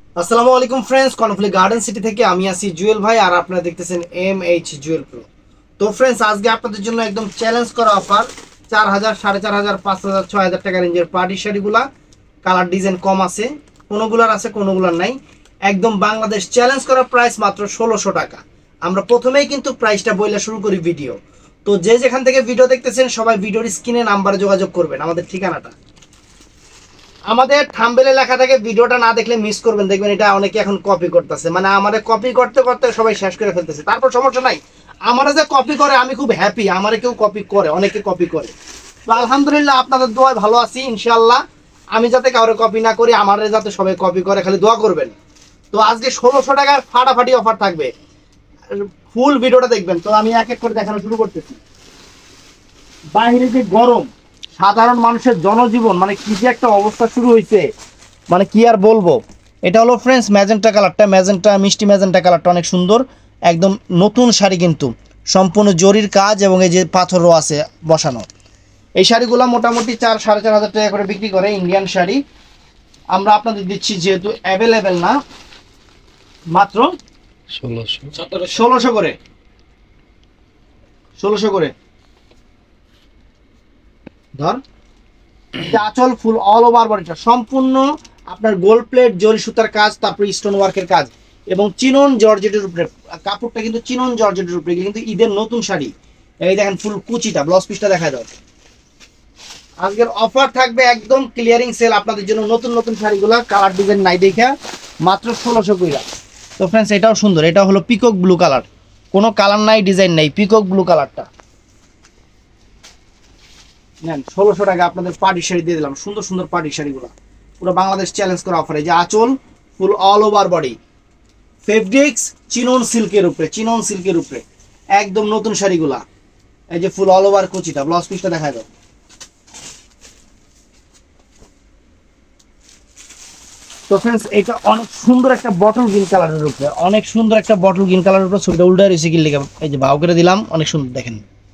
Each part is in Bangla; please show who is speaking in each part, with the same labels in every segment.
Speaker 1: আসসালামু আলাইকুম ফ্রেন্ডস, কর্নফ্লিক্ট গার্ডেন সিটি থেকে আমি আছি জুয়েল ভাই, আর আপনারা দেখতেছেন MH জুয়েল প্রো। তো ফ্রেন্ডস, আজকে আপনাদের জন্য একদম চ্যালেঞ্জ করা অফার 4000, 4500, 5000, 6000 টাকা রেঞ্জের পার্টি শাড়িগুলা। কালার ডিজাইন কম আছে, কোনোগুলার আছে কোনোগুলার নাই। একদম বাংলাদেশ চ্যালেঞ্জ করা প্রাইস মাত্র 1600 টাকা। আমরা প্রথমেই কিন্তু প্রাইসটা বইলা শুরু করি ভিডিও। তো যে যেখান থেকে ভিডিও দেখতেছেন সবাই ভিডিওর স্ক্রিনে নাম্বারে যোগাযোগ করবেন। আমাদের ঠিকানাটা আমাদের থাম্বনেলে লেখা থাকে, ভিডিওটা না দেখলে মিস করবেন। দেখবেন এটা অনেকে এখন কপি করতেছে, মানে আমাদের কপি করতে করতে সবাই শেষ করে ফেলতেছে। তারপর সমস্যা নাই, আমারা যে কপি করে আমি খুব হ্যাপি, আমারে কেউ কপি করে, অনেকে কপি করে। তো আলহামদুলিল্লাহ আপনাদের দোয়ায় ভালো আছি ইনশাআল্লাহ। আমি যাতে কাউরে কপি না করি, আমারে যাতে সবাই কপি করে, খালি দোয়া করবেন। তো আজকে 1600 টাকায় ফাটাফাটি অফার থাকবে, ফুল ভিডিওটা দেখবেন। তো আমি এক এক করে দেখানো শুরু করতেছি। বাইরে যে গরম, সাধারণ মানুষের জনজীবন মানে কি যে একটা অবস্থা শুরু হয়েছে, মানে কি আর বলবো। এটা হলো ফ্রেন্ডস ম্যাজেন্টা কালারটা, ম্যাজেন্টা মিষ্টি ম্যাজেন্টা কালারটা অনেক সুন্দর, একদম নতুন শাড়ি, কিন্তু সম্পূর্ণ জরির কাজ এবং এই যে পাথরও আছে বসানো। এই শাড়িগুলো মোটামুটি 4-4500 টাকা করে বিক্রি করে ইন্ডিয়ান শাড়ি। আমরা আপনাদের দিচ্ছি যেহেতু অ্যাভেলেবেল না, মাত্র 1600 করে, 1600 করে ধর। আঁচল ফুল অল ওভার বডিটা সম্পূর্ণ আপনার গোল্ড প্লেট জরি সুতার কাজ, তারপর স্টোন ওয়ার্কের কাজ এবং চিনন জর্জেটের উপরে। কাপড়টা কিন্তু চিনন জর্জেটের উপরে, কিন্তু ঈদের নতুন শাড়ি। এই দেখেন ফুল কুচিটা, ব্লাউজ পিসটা দেখা দাও। আজকের অফার থাকবে একদম ক্লিয়ারিং সেল আপনাদের জন্য। নতুন নতুন শাড়িগুলা কালার ডিজাইন নাই দেখা মাত্র 1600 কইরা। তো ফ্রেন্ডস এটাও সুন্দর, এটা হলো পিকক ব্লু কালার, কোনো কালার নাই ডিজাইন নাই, পিকক ব্লু কালারটা নেন। 1600 টাকা আপনাদের পার্টি শাড়ি দিয়ে দিলাম, সুন্দর সুন্দর পার্টি শাড়িগুলো পুরো বাংলাদেশ চ্যালেঞ্জ করা অফার। এই যে আঁচল full all over body, fabrics chinon সিল্কের উপরে, চিনন সিল্কের উপরে একদম নতুন শাড়িগুলা। এই যে ফুল অল ওভার কুচিটা, ব্লাউজ পিসটা দেখা দাও। তো ফ্রেন্ডস এটা অনেক সুন্দর একটা বটল গ্রিন কালারের উপরে, অনেক সুন্দর একটা বটল গ্রিন কালারের উপরে। ছবিটা উল্টা রয়েছে কি লেগে, এই যে ভাও করে দিলাম, অনেক সুন্দর দেখেন।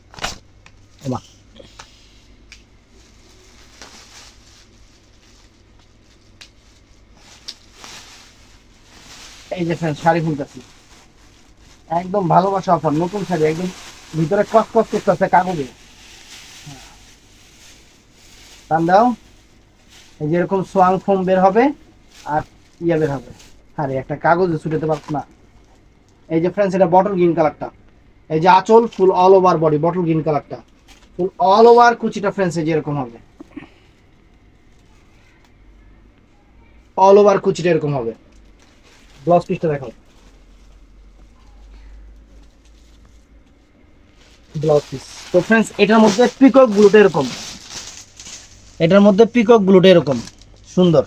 Speaker 1: এই যে ফ্রেন্ডস শাড়ি খুলতেছি, একদম ভালোবাসা অফার, নতুন শাড়ি, একদম ভিতরে কসকস করতেছে কাগজে। টান দাও, এই যে এরকম সোয়াং ফোম বের হবে আর ইয়া বের হবে। আরে একটা কাগজে ছুটাতে পারছ না। এই যে ফ্রেন্ডস এটা বটল গ্রিন কালারটা, এই যে আঁচল full all over body, bottle green কালারটা ফুল অল ওভার কুচিটা ফ্রেন্ডস এই যে এরকম হবে, অল ওভার কুচিটা এরকম হবে। ব্লাউজ পিসটা দেখো, ব্লাউজ পিস। তো ফ্রেন্ডস এটার মধ্যে পিকক ব্লুটা এরকম, এটার মধ্যে পিকক ব্লুটা এরকম সুন্দর।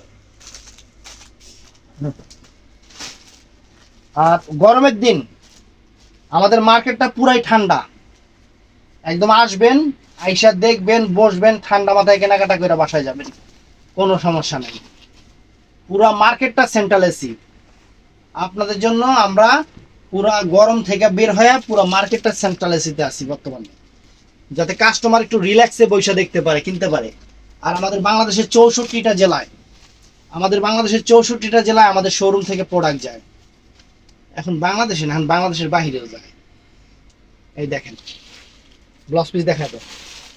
Speaker 1: আর গরমের দিন আমাদের মার্কেটটা পুরাই ঠান্ডা, একদম আসবেন, আইসা দেখবেন, বসবেন, ঠান্ডা মাথায় কেনাকাটা করে বাসায় যাবেন, কোনো সমস্যা নেই। পুরা মার্কেটটা সেন্ট্রাল এসি আপনাদের জন্য। আমরা পুরা গরম থেকে বের হয়ে পুরা মার্কেটটা সেন্ট্রাল এসিতে আসি বর্তমানে, যাতে কাস্টমার একটু রিল্যাক্সে বসে দেখতে পারে, কিনতে পারে। আর আমাদের বাংলাদেশের 64টা জেলায়, আমাদের বাংলাদেশের 64টা জেলায় আমাদের শোরুম থেকে প্রোডাক্ট যায়। এখন বাংলাদেশে না, এখন বাংলাদেশের বাহিরেও যায়। এই দেখেন ব্লাউজ পিস দেখা তো,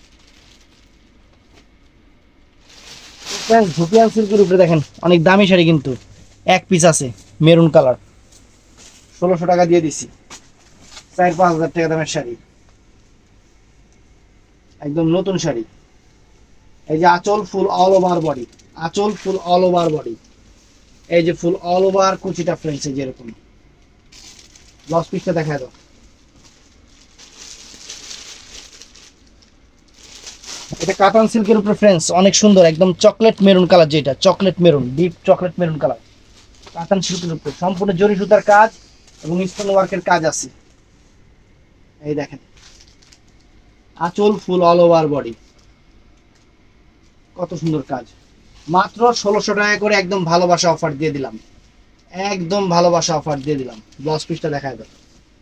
Speaker 1: ঝুপিয়ান সিল্কের উপরে দেখেন, অনেক দামি শাড়ি, কিন্তু এক পিস আছে মেরুন কালার, 1600 টাকা দিয়ে দিছি। 4-5 হাজার টাকা দামের শাড়ি, একদম নতুন শাড়ি। এই যে আঁচল ফুল অল ওভার বডি, আঁচল ফুল অল ওভার বডি, এই যে ফুল অল ওভার কুচিটা ফ্রেন্ডস এই যে এরকম। ব্লাউজ পিসটা দেখা দাও। এটা কাতান সিল্কের উপরে ফ্রেন্ডস অনেক সুন্দর, একদম চকলেট মেরুন কালার, যেটা chocolate maroon, deep chocolate maroon colour, কাতান সিল্কের উপরে সম্পূর্ণ জরি সুতার কাজ এবং স্টোন ওয়ার্কের কাজ আছে। এই দেখেন আঁচল ফুল অল ওভার বডি, কত সুন্দর কাজ। মাত্র 1600 টাকা করে একদম ভালোবাসা অফার দিয়ে দিলাম, একদম ভালোবাসা অফার দিয়ে দিলাম। ব্লাউজ পিসটা দেখা দাও।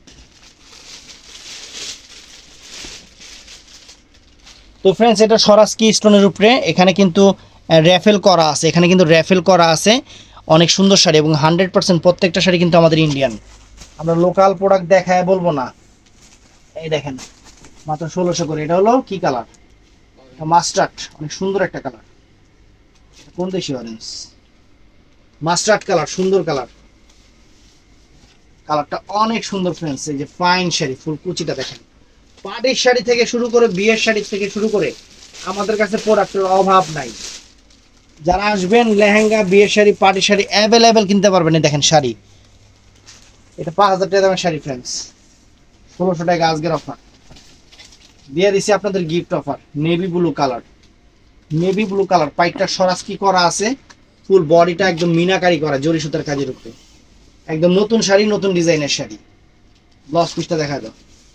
Speaker 1: তো ফ্রেন্ডস এটা স্বরাজকি স্টোনের উপরে, এখানে কিন্তু র্যাফেল করা আছে, এখানে কিন্তু র্যাফেল করা আছে। অনেক সুন্দর শাড়ি এবং 100% প্রত্যেকটা শাড়ি কিন্তু আমাদের ইন্ডিয়ান। আমরা লোকাল প্রোডাক্ট দেখায় বলবো না। এই দেখেন মাত্র 1600 করে। এটা হলো কি কালার? মাস্টার্ড, অনেক সুন্দর একটা কালার। কোন দেশি অরেঞ্জ? মাস্টার্ড কালার, সুন্দর কালার। কালারটা অনেক সুন্দর ফ্রেন্ডস। এই যে ফাইন শাড়ি, ফুল কুচিটা দেখেন। পাড়ের শাড়ি থেকে শুরু করে বিয়ের শাড়ি থেকে শুরু করে আমাদের কাছে প্রোডাক্টের অভাব নাই। যারা আসবেন লেহেঙ্গা, বিয়ের শাড়ি, পার্টি শাড়ি অ্যাভেলেবেল কিনতে পারবেন। দেখেন শাড়ি, এটা 5000 টাকা দামের শাড়ি ফ্রেন্ডস, 1600 টাকা আজকের অফার দিয়ে দিছি আপনাদের gift offer. Navy blue colour, navy blue colour, পাইটটা সরাস কি করা আছে, ফুল বডিটা একদম মিনাকারি করা জরি সুতার কাজের উপরে। একদম নতুন শাড়ি, নতুন ডিজাইনের শাড়ি। ব্লাউজ পিসটা দেখা দাও।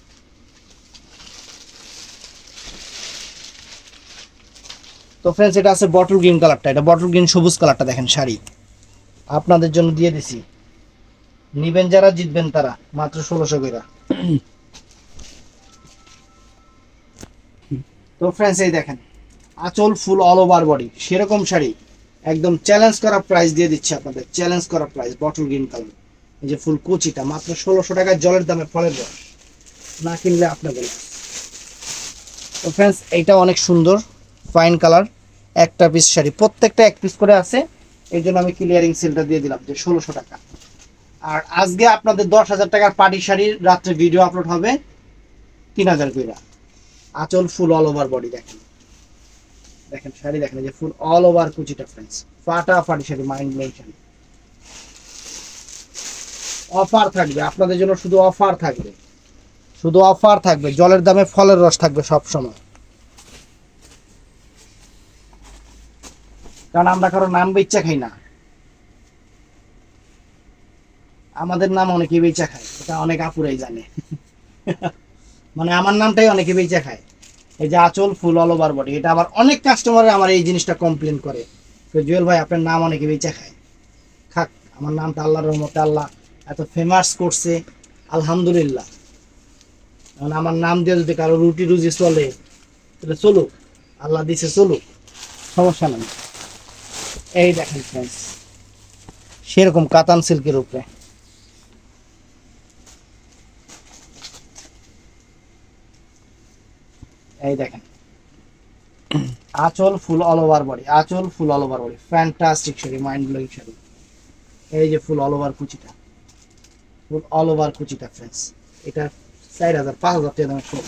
Speaker 1: তো ফ্রেন্ডস এটা আছে বটল গ্রিন কালারটা, এটা বটল গ্রিন সবুজ কালারটা দেখেন শাড়ি আপনাদের জন্য দিয়ে দিছি। নিবেন যারা জিতবেন তারা, মাত্র 1600 করে। তো ফ্রেন্ডস এই দেখেন আঁচল ফুল অল ওভার বডি সেরকম শাড়ি, একদম চ্যালেঞ্জ করা প্রাইস দিয়ে দিচ্ছে আপনাদের, চ্যালেঞ্জ করা প্রাইস। বটল গ্রিন কালার, এই যে ফুল কুচিটা মাত্র 1600 টাকায়, জলের দামে ফলের রস, না কিনলে আপনাদের। তো ফ্রেন্ডস এইটা অনেক সুন্দর ফাইন কালার, একটা পিস শাড়ি, প্রত্যেকটা এক পিস করে আছে, এই জন্য আমি ক্লিয়ারিং সেলটা দিয়ে দিলাম যে 1600 টাকা। আর আজকে আপনাদের 10,000 টাকার পার্টি শাড়ির রাত্রে ভিডিও আপলোড হবে 3000 কইরা। আঁচল ফুল অল ওভার বডি দেখেন, দেখেন শাড়ি দেখেন, যে ফুল অল ওভার কুচিটা ফ্রেন্ডস, ফাটাফাটি শাড়ি, মাইন্ড ব্লোয়িং শাড়ি। অফার থাকবে আপনাদের জন্য, শুধু অফার থাকবে, শুধু অফার থাকবে, জলের দামে ফলের রস থাকবে সব সময়। কারণ আমরা কারো নাম বেচা খাই না, আমাদের নাম অনেকে বেচা খায়, এটা অনেক আপুরাই জানে। মানে আমার নামটাই অনেকে বেচা খায়। এই যে আঁচল ফুল অল ওভার বডি, এটা আবার অনেক কাস্টমার আমার এই জিনিসটা কমপ্লেন করে, জুয়েল ভাই আপনার নাম অনেকে বেচা খায়। খাক, আমার নামটা আল্লাহর রহমতে আল্লাহ এত ফেমাস করছে, আলহামদুলিল্লাহ। আমার নাম দিয়ে যদি কারো রুটি রুজি চলে তাহলে চলুক, আল্লাহ দিছে চলুক, সমস্যা নেই। এই দেখেন ফ্রেন্ডস সেরকম কাতান সিল্কের উপরে, এই দেখেন আঁচল ফুল অল ওভার বডি, আঁচল full all over body, fantastic শাড়ি, মাইন্ড ব্লোয়িং শাড়ি। এই যে ফুল অল ওভার কুচিটা, ফুল অল ওভার কুচিটা ফ্রেন্ডস, এটা 4000 5000 টাকা দামের শাড়ি।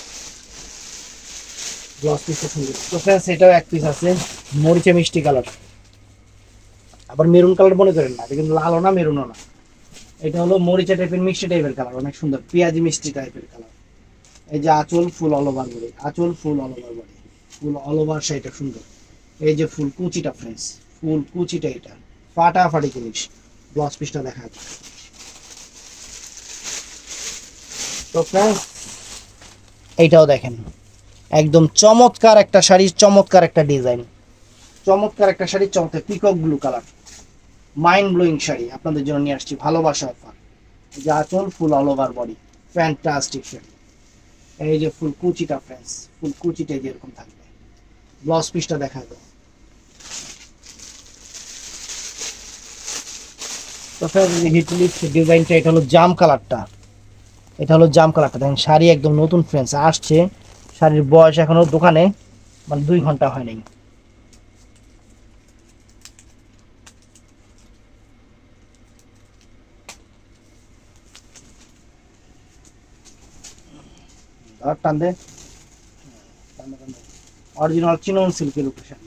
Speaker 1: ব্লাউজ পিসটা সুন্দর। তো ফ্রেন্ডস এটাও এক পিস আছে মরিচে মিষ্টি কালার, আবার মেরুন কালার মনে করেন না, এটা কিন্তু লালও না মেরুনও না, এটা হলো মরিচা টাইপের মিষ্টি টাইপের কালার, অনেক সুন্দর পেঁয়াজি মিষ্টি টাইপের কালার। এই যে আঁচল ফুল অল ওভার বডি, আঁচল full all over body, full all over শাড়িটা সুন্দর। এই যে ফুল কুচিটা ফ্রেন্ডস, ফুল কুচিটা এটা ফাটাফাটি জিনিস। ব্লাউজ পিসটা দেখা যায়। তো ফ্রেন্ডস এইটাও দেখেন একদম চমৎকার একটা শাড়ি, চমৎকার একটা ডিজাইন, চমৎকার একটা শাড়ি, চমৎকার peacock blue colour, mind blowing শাড়ি আপনাদের জন্য নিয়ে আসছি, ভালোবাসা অফার। এই যে আঁচল full all over body, fantastic শাড়ি। এই যে ফুল কুচিটা ফ্রেন্ডস, ফুল কুচিটা যেরকম থাকবে। ব্লাউজ পিসটা দেখা যায়। তো ফ্রেন্ডস হিটলিস্ট ডিজাইনটা, এটা হলো জাম কালারটা, এটা হলো জাম কালারটা দেখেন, শাড়ি একদম নতুন ফ্রেন্ডস আসছে, শাড়ির বয়স এখনো দোকানে মানে 2 ঘন্টা হয় নাই। আর টান দে, অরিজিনাল চিনন সিল্কের উপরে শাড়ি।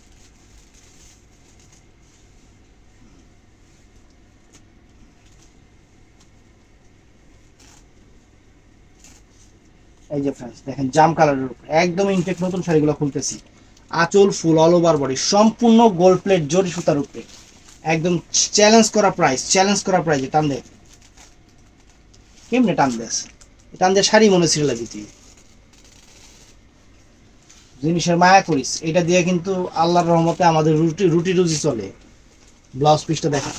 Speaker 1: এই যে ফ্রেন্ডস দেখেন জাম কালারের উপরে একদম ইনটেক নতুন শাড়িগুলো খুলতেছি। আঁচল ফুল অল ওভার বডি, সম্পূর্ণ গোল্ড প্লেট জরি সুতার উপরে, একদম চ্যালেঞ্জ করা প্রাইস, চ্যালেঞ্জ করা প্রাইস। টান দে, কেমনে টান দেস, টান দিয়ে শাড়ি মনে ছিল লাগি, তুই জিনিসের মায়া করিস, এটা দিয়ে কিন্তু আল্লাহর রহমতে আমাদের রুটি রুজি চলে। ব্লাউজ পিসটা দেখা,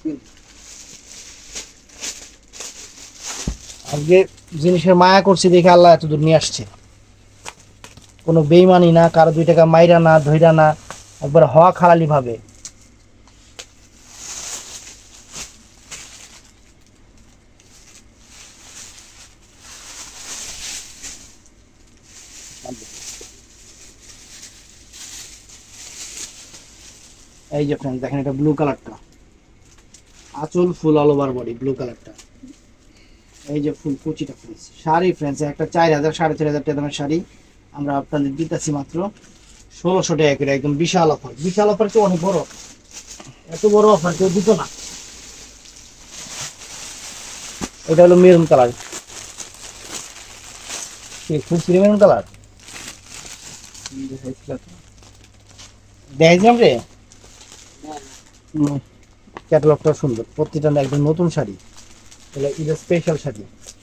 Speaker 1: আজকে জিনিসের মায়া করছি দেখে আল্লাহ এত দূর নিয়ে আসছে, কোনো বেইমানি না, কারো 2 টাকা মাইরা না ধইরা না, একবার হওয়া খালালি ভাবে। এই যে फ्रेंड्स দেখেন এটা ব্লু কালারটা, আঁচল full all over body blue কালারটা। এই যে ফুল কুচিটা फ्रेंड्स, শাড়ি फ्रेंड्स একটা 4000 4500 টাকা দামের শাড়ি আমরা আপনাদের দিতেছি মাত্র 1600 টাকা করে, একদম বিশাল অফার। বিশাল অফার তো অনেক বড়, এত বড় অফার কেউ দিত না। এটা হলো মেরুন কালার, খুব মেরুন কালার দেখলাম রে। ক্যাটালগটা সুন্দর, প্রতিটা একদম নতুন শাড়ি, এটা ঈদের স্পেশাল শাড়ি।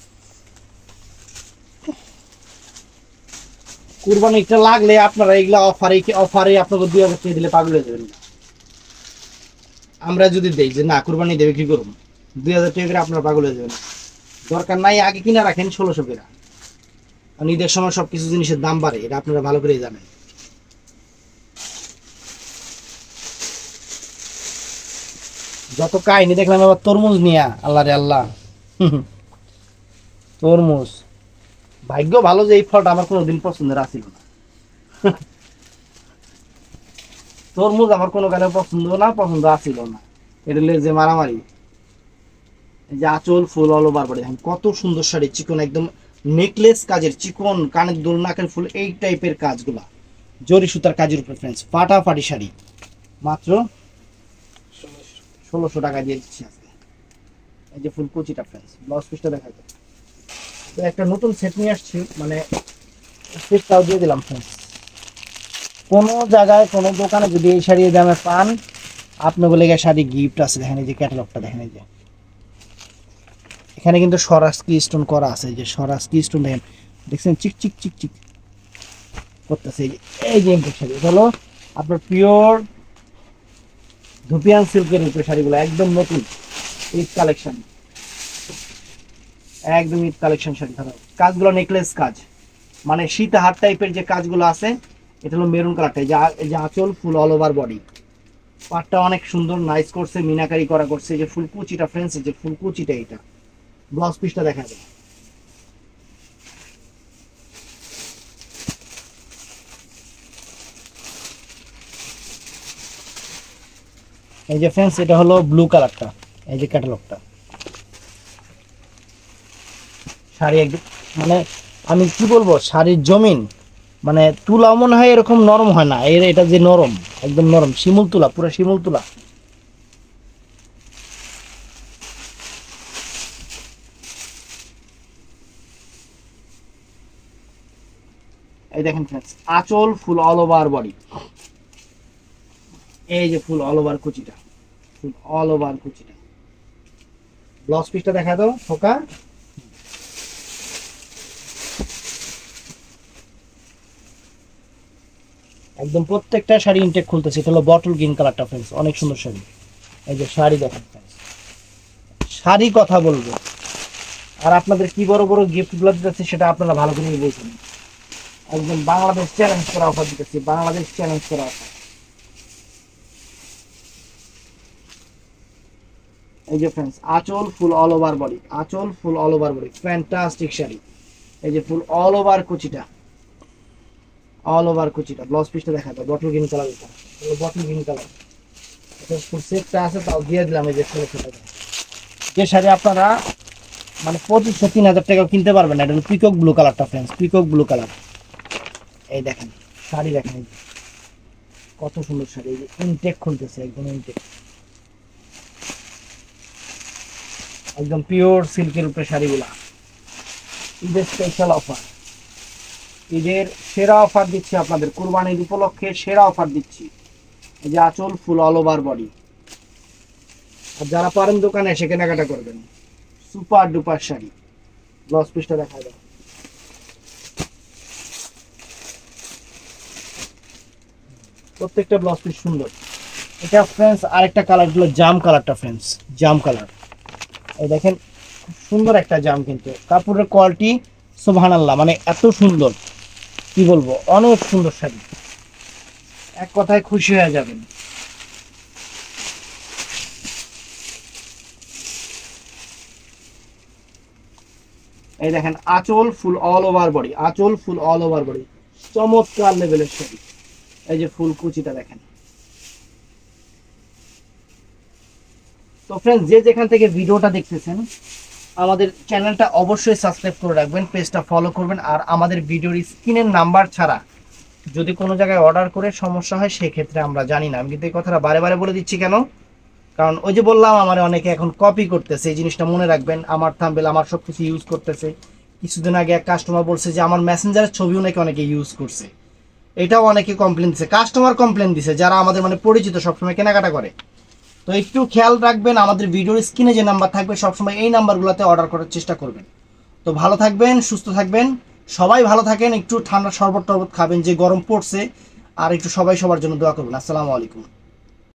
Speaker 1: কুরবানি একটা লাগলে আপনারা এগুলা অফারে আপনাকে 2000 টাকা দিলে পাগল হয়ে যাবেন না। আমরা যদি দেই যে না কুরবানি দেবে কি করব, 2000 টাকা করে আপনারা পাগল হয়ে যাবেন, দরকার নাই আগে কিনা রাখেন 1600 টাকা। আর ঈদের সময় সবকিছু জিনিসের দাম বাড়ে, এটা আপনারা ভালো করেই জানেন। যত কাহিনী দেখলাম আবার তরমুজ নিয়া, আল্লাহ রে আল্লাহ। তরমুজ, ভাগ্য ভালো যে এই ফলটা আমার কোনোদিন পছন্দের আসিল না। তরমুজ আমার কোনো কালে পছন্দ আসিল না। এটা যে মারামারি। এই যে আঁচল ফুল অল ওভার বডি, দেখেন কত সুন্দর শাড়ি, চিকন একদম নেকলেস কাজের, চিকন কানের দুল নাকের ফুল, এই টাইপের কাজগুলা জরি সুতার কাজের উপর फ्रेंड्स ফাটাফাটি শাড়ি মাত্র 1600 টাকা দিয়ে দিচ্ছি আজকে। এই যে ফুল কুচিটা फ्रेंड्स, ব্লাউজ পিসটা দেখা যায়। তো একটা নতুন সেট নিয়ে আসছি, মানে সেটটাও দিয়ে দিলাম फ्रेंड्स। কোনো জায়গায় কোনো দোকানে যদি এই শাড়ি দামে পান, আপনার বলে শাড়ি গিফট আছে। দেখেন এই যে ক্যাটালগটা দেখেন, এই যে এখানে কিন্তু স্বরাজকি স্টোন করা আছে, যে স্বরাজকি স্টোন দেখেন, দেখছেন চিক চিক চিক চিক করতেছে। এই যে শাড়ি হলো আপনার পিওর ধুপিয়ান সিল্কের উপরে শাড়িগুলো, একদম নতুন ঈদ কালেকশন, একদম ঈদ কালেকশন শাড়ি। ধরো কাজগুলো নেকলেস কাজ, মানে সীতাহার টাইপের যে কাজগুলো আছে। এটা হলো মেরুন কালারটা, এই যে আঁচল ফুল অল ওভার বডি, পাটটা অনেক সুন্দর নাইস করছে, মিনাকারি করা করছে। যে ফুল কুচিটা फ्रेंड्स, যে ফুল কুচিটা, এটা ব্লাউজ পিসটা দেখা যায়। এই যে फ्रेंड्स এটা হলো ব্লু কালারটা, এই যে ক্যাটালগটা। শাড়ি একদম মানে আমি কি বলবো, শাড়ির জমিন মানে তুলা মনে হয় এরকম নরম হয় না, এটা যে নরম, একদম নরম শিমুল তুলা, পুরো শিমুল তুলা। এই দেখেন फ्रेंड्स আঁচল ফুল অল ওভার বডি, এই যে ফুল অল ওভার কুচিটা, ফুল অল ওভার কুচিটা। ব্লাউজ পিসটা দেখা দাও খোকা। একদম প্রত্যেকটা শাড়ি ইনটেক খুলতেছে। এটা হলো বটল গ্রিন কালারটা फ्रेंड्स, অনেক সুন্দর শাড়ি। এই যে শাড়ি দেখেন फ्रेंड्स, শাড়ি কথা বলবো। আর আপনাদের কি বড় বড় গিফটগুলো দিতেছে সেটা আপনারা ভালো করে বুঝবেন। একদম বাংলাদেশ চ্যালেঞ্জ করা অফার দিতেছি, বাংলাদেশ চ্যালেঞ্জ করা অফার। এই যে फ्रेंड्स আঁচল ফুল অল ওভার বডি, আঁচল full all over body, fantastic শাড়ি। এই যে ফুল অল ওভার কুচিটা, অল ওভার কুচিটা। ব্লাউজ পিসটা দেখা যায় বটল গ্রিন কালার, এটা হলো বটল গ্রিন কালার। এটা ফুল সেটটা আছে, তাও দিয়ে দিলাম এই যে 1600 টাকা। যে শাড়ি আপনারা মানে 2500 3000 টাকা কিনতে পারবেন না। এটা হলো পিকক ব্লু কালারটা फ्रेंड्स, পিকক ব্লু কালার। এই দেখেন শাড়ি দেখেন কত সুন্দর শাড়ি, এই যে ইনটেক খুলতেছে, একদম ইনটেক, একদম পিওর সিল্কের উপরে শাড়িগুলা। ঈদের স্পেশাল অফার, ঈদের সেরা অফার দিচ্ছি আপনাদের, কুরবানির উপলক্ষে সেরা অফার দিচ্ছি। এই যে আঁচল ফুল অল ওভার বডি। আর যারা পারেন দোকানে এসে কেনাকাটা করবেন, সুপার ডুপার শাড়ি। ব্লাউজ পিসটা দেখা যায়, প্রত্যেকটা ব্লাউজ পিস সুন্দর। এটা फ्रेंड्स আরেকটা কালার হলো জাম কালারটা फ्रेंड्स, জাম কালার। এই দেখেন খুব সুন্দর একটা জাম, কিন্তু কাপড়ের কোয়ালিটি সুবহানাল্লাহ, মানে এত সুন্দর কি বলবো, অনেক সুন্দর শাড়ি, এক কথায় খুশি হয়ে যাবেন। এই দেখেন আঁচল ফুল অল ওভার বডি, আঁচল ফুল অল ওভার বডি, চমৎকার লেভেলের শাড়ি। এই যে ফুল কুচিটা দেখেন, তো ফ্রেন্ডস, যে যেখান থেকে ভিডিওটা দেখতেছেন আমাদের চ্যানেলটা অবশ্যই সাবস্ক্রাইব করে রাখবেন, পেজটা ফলো করবেন। আর আমাদের ভিডিওর স্ক্রিনের নাম্বার ছাড়া যদি কোনো জায়গায় অর্ডার করে সমস্যা হয় সেক্ষেত্রে আমরা জানি না। আমি কিন্তু এই কথাটা বারে বারে বলে দিচ্ছি কেন, কারণ ওই যে বললাম আমার অনেকে এখন কপি করতেছে, এই জিনিসটা মনে রাখবেন। আমার থাম্বনেল আমার সব কিছু ইউজ করতেছে। কিছুদিন আগে এক কাস্টমার বলছে যে আমার মেসেঞ্জারের ছবিও নাকি অনেকে ইউজ করছে। এটাও অনেকে কমপ্লেন দিছে, কাস্টমার কমপ্লেন দিছে যারা আমাদের মানে পরিচিত, সবসময় কেনাকাটা করে। তো একটু খেয়াল রাখবেন, আমাদের ভিডিওর স্ক্রিনে যে নাম্বার থাকবে সবসময় এই নাম্বারগুলোতে অর্ডার করার চেষ্টা করবেন। তো ভালো থাকবেন, সুস্থ থাকবেন, সবাই ভালো থাকেন। একটু ঠান্ডা শরবত টরবত খাবেন, যে গরম পড়ছে। আর একটু সবাই সবার জন্য দোয়া করবেন। আসসালামু আলাইকুম।